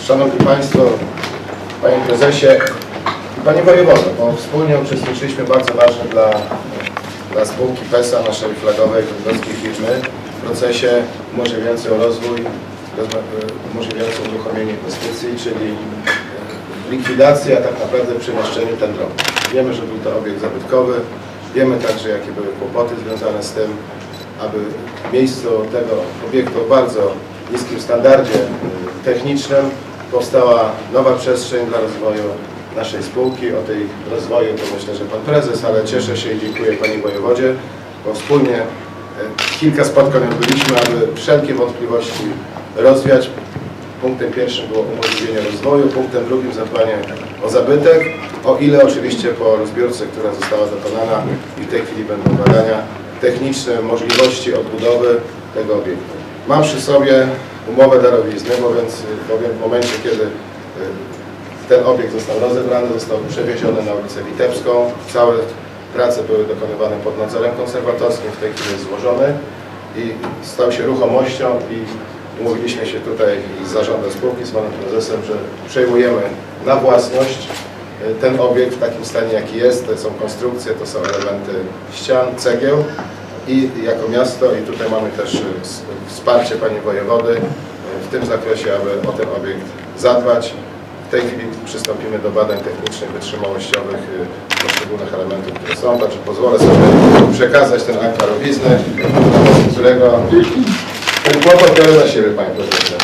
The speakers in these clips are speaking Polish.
Szanowni Państwo, Panie Prezesie, Panie Wojewodo, bo wspólnie uczestniczyliśmy bardzo ważnym dla spółki PESA, naszej flagowej bydgoskiej firmy, w procesie umożliwiającym rozwój, umożliwiającym uruchomienie inwestycji, czyli likwidacji, a tak naprawdę przemieszczeniu ten dron. Wiemy, że był to obiekt zabytkowy, wiemy także, jakie były kłopoty związane z tym, aby w miejscu tego obiektu o bardzo niskim standardzie technicznym powstała nowa przestrzeń dla rozwoju naszej spółki. O tej rozwoju to myślę, że Pan Prezes, ale cieszę się i dziękuję Panie Wojewodzie, bo wspólnie kilka spotkań odbyliśmy, aby wszelkie wątpliwości rozwiać. Punktem pierwszym było umożliwienie rozwoju, punktem drugim zadbanie o zabytek, o ile oczywiście po rozbiórce, która została dokonana i w tej chwili będą badania techniczne, możliwości odbudowy tego obiektu. Mam przy sobie umowę darowizny, bowiem w momencie, kiedy ten obiekt został rozebrany, został przewieziony na ulicę Witebską, całe prace były dokonywane pod nadzorem konserwatorskim, w tej chwili jest złożony i stał się ruchomością i umówiliśmy się tutaj z zarządem spółki, z Panem Prezesem, że przejmujemy na własność ten obiekt w takim stanie, jaki jest. To są konstrukcje, to są elementy ścian, cegieł i jako miasto, i tutaj mamy też wsparcie Pani Wojewody w tym zakresie, aby o ten obiekt zadbać. W tej chwili przystąpimy do badań technicznych, wytrzymałościowych poszczególnych elementów, które są, także pozwolę sobie przekazać ten akt darowizny, którego ten kłopot biorę na siebie, Panie Prezesie.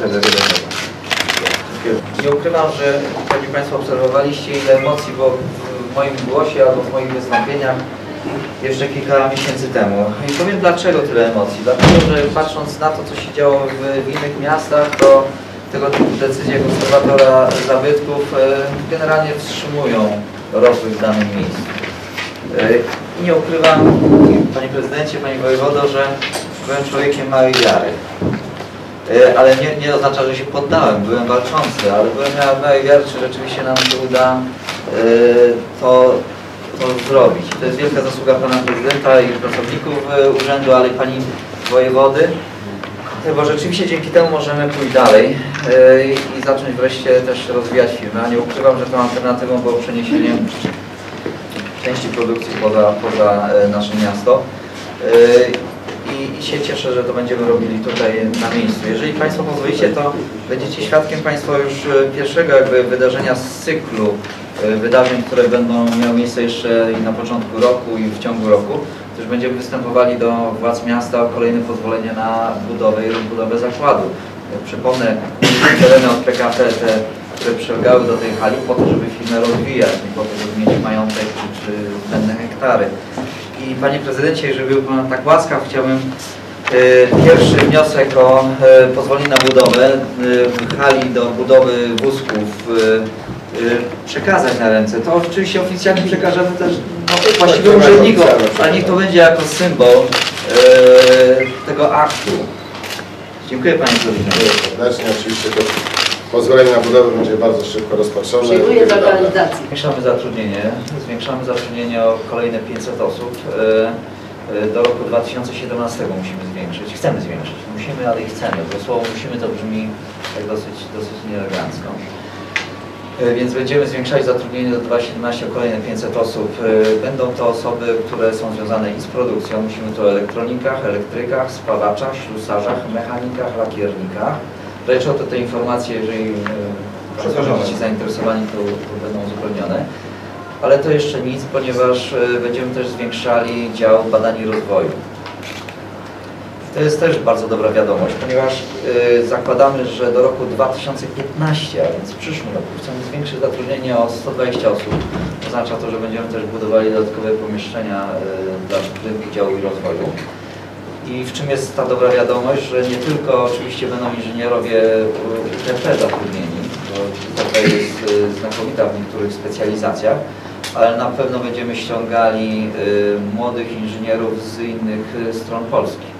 Nie ukrywam, że pewnie Państwo obserwowaliście, ile emocji było w moim głosie albo w moich wystąpieniach jeszcze kilka miesięcy temu. I powiem dlaczego tyle emocji. Dlatego, że patrząc na to, co się działo w innych miastach, to tego typu decyzje konserwatora zabytków generalnie wstrzymują rozwój w danym miejscu. I nie ukrywam, Panie Prezydencie, Panie Wojewodo, że byłem człowiekiem małej wiary. Ale nie oznacza, że się poddałem, byłem walczący, ale miałem małej wiary, czy rzeczywiście nam się uda to zrobić. To jest wielka zasługa Pana Prezydenta i pracowników urzędu, ale i Pani Wojewody, bo rzeczywiście dzięki temu możemy pójść dalej i zacząć wreszcie też rozwijać firmę. A nie ukrywam, że tą alternatywą było przeniesienie części produkcji poza nasze miasto. I się cieszę, że to będziemy robili tutaj na miejscu. Jeżeli Państwo pozwolicie, to będziecie świadkiem Państwo już pierwszego wydarzenia z cyklu wydarzeń, które będą miały miejsce jeszcze i na początku roku i w ciągu roku, gdyż będziemy występowali do władz miasta o kolejne pozwolenie na budowę i rozbudowę zakładu. Przypomnę, tereny od PKP, które przylegały do tej hali po to, żeby firmę rozwijać, nie po to, żeby mieć majątek czy zbędne hektary. I Panie Prezydencie, jeżeli był Pan tak łaskaw, chciałbym pierwszy wniosek o pozwolenie na budowę hali do budowy wózków przekazać na ręce. To oczywiście oficjalnie przekażemy też właściwym urzędnikom, ale niech to będzie jako symbol tego aktu. Dziękuję Panie Prezydencie. Serdecznie, oczywiście to pozwolenie na budowę będzie bardzo szybko rozpatrzone. Dziękuję za realizację. Zwiększamy zatrudnienie o kolejne 500 osób. Do roku 2017 musimy zwiększyć. Chcemy zwiększyć. Musimy, ale i chcemy. Bo słowo musimy to brzmi tak dosyć nieelegancko. Więc będziemy zwiększać zatrudnienie do 2017 o kolejne 500 osób. Będą to osoby, które są związane i z produkcją. Musimy tu o elektronikach, elektrykach, spawaczach, ślusarzach, mechanikach, lakiernikach. Rzecz o to te informacje, jeżeli pracownicy zainteresowani, to będą uzupełnione. Ale to jeszcze nic, ponieważ będziemy też zwiększali dział badań i rozwoju. To jest też bardzo dobra wiadomość, ponieważ zakładamy, że do roku 2015, a więc w przyszłym roku, chcemy zwiększyć zatrudnienie o 120 osób. Oznacza to, że będziemy też budowali dodatkowe pomieszczenia dla działu i rozwoju. I w czym jest ta dobra wiadomość, że nie tylko oczywiście będą inżynierowie UTP zatrudnieni, bo UTP jest znakomita w niektórych specjalizacjach, ale na pewno będziemy ściągali młodych inżynierów z innych stron Polski.